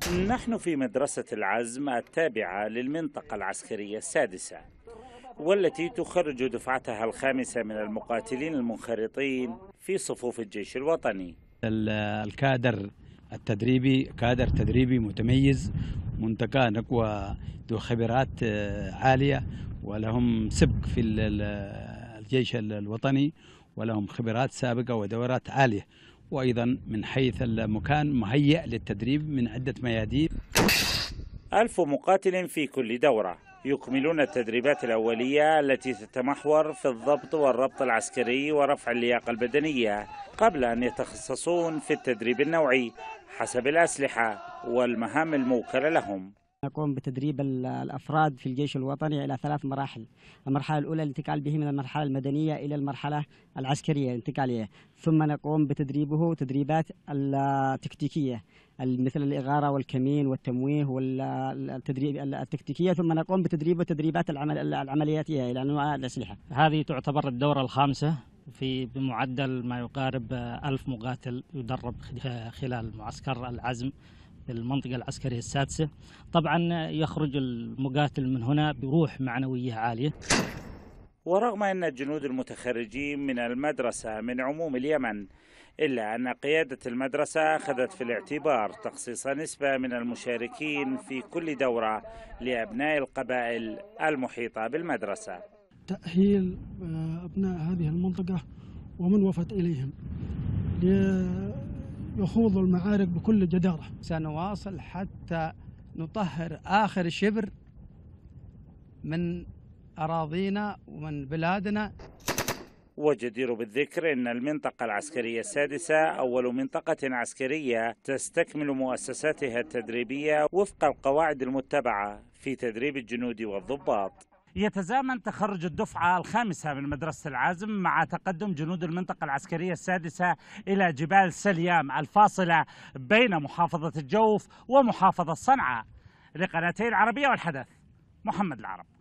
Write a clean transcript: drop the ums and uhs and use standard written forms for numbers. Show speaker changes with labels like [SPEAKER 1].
[SPEAKER 1] نحن في مدرسة العزم التابعة للمنطقة العسكرية السادسة، والتي تخرج دفعتها الخامسة من المقاتلين المنخرطين في صفوف الجيش الوطني.
[SPEAKER 2] الكادر التدريبي كادر تدريبي متميز، منتقى نقوى، ذو خبرات عالية، ولهم سبق في الجيش الوطني، ولهم خبرات سابقة ودورات عالية، وأيضا من حيث المكان مهيئ للتدريب من عدة ميادين.
[SPEAKER 1] 1000 مقاتل في كل دورة يكملون التدريبات الأولية التي تتمحور في الضبط والربط العسكري ورفع اللياقة البدنية، قبل أن يتخصصون في التدريب النوعي حسب الأسلحة والمهام الموكلة لهم.
[SPEAKER 3] نقوم بتدريب الأفراد في الجيش الوطني إلى 3 مراحل. المرحلة الأولى الانتقال به من المرحلة المدنية إلى المرحلة العسكرية الانتقالية، ثم نقوم بتدريبه تدريبات التكتيكية مثل الإغارة والكمين والتمويه والتدريب التكتيكية، ثم نقوم بتدريبه تدريبات العملياتية إلى أنواع الأسلحة.
[SPEAKER 4] هذه تعتبر الدورة الخامسة بمعدل ما يقارب 1000 مقاتل يدرب خلال معسكر العزم في المنطقة العسكرية السادسة. طبعا يخرج المقاتل من هنا بروح معنوية عالية.
[SPEAKER 1] ورغم أن الجنود المتخرجين من المدرسة من عموم اليمن، إلا أن قيادة المدرسة أخذت في الاعتبار تخصيص نسبة من المشاركين في كل دورة لأبناء القبائل المحيطة بالمدرسة.
[SPEAKER 5] تأهيل أبناء هذه المنطقة ومن وفد إليهم ليخوضوا المعارك بكل جدارة.
[SPEAKER 6] سنواصل حتى نطهر آخر شبر من أراضينا ومن بلادنا.
[SPEAKER 1] وجدير بالذكر أن المنطقة العسكرية السادسة أول منطقة عسكرية تستكمل مؤسساتها التدريبية وفق القواعد المتبعة في تدريب الجنود والضباط. يتزامن تخرج الدفعة الخامسة من مدرسة العزم مع تقدم جنود المنطقة العسكرية السادسة إلى جبال سليام الفاصلة بين محافظة الجوف ومحافظة صنعاء. لقناتي العربية والحدث، محمد العرب.